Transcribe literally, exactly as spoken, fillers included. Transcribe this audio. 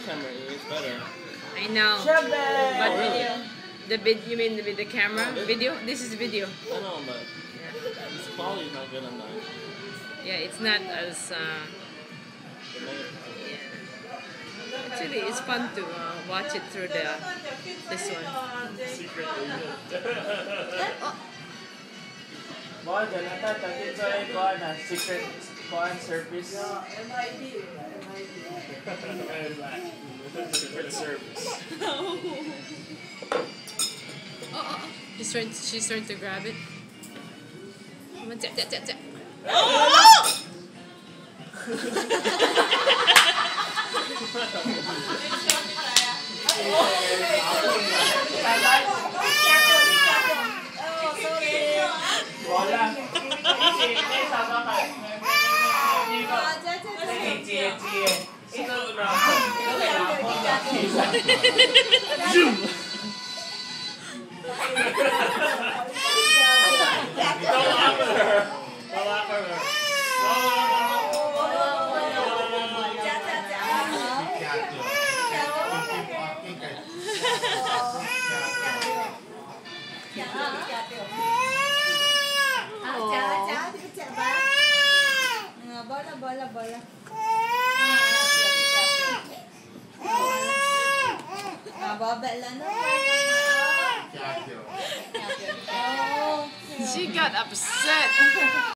camera. It's better. I know. But But really? the vid, you mean with the camera? Oh, video? This is video. I know, but Yeah. this quality is not good on mine. Yeah, it's not as. Uh, The negative. yeah. Actually, it's fun to uh, watch it through the this one. Secret agent. Oh. Boy, ganata, takit sa ikuan na secret kuan service. Secret service. Oh, oh, oh. He's trying. She's trying to grab it. Come on, tap, tap, tap, tap. Oh! Bola. Sama ka. Cie, cie. Ito na. Zoom. Don't laugh at her. Don't laugh at her. Bola, bola, bola. Ah, babala na. She got upset.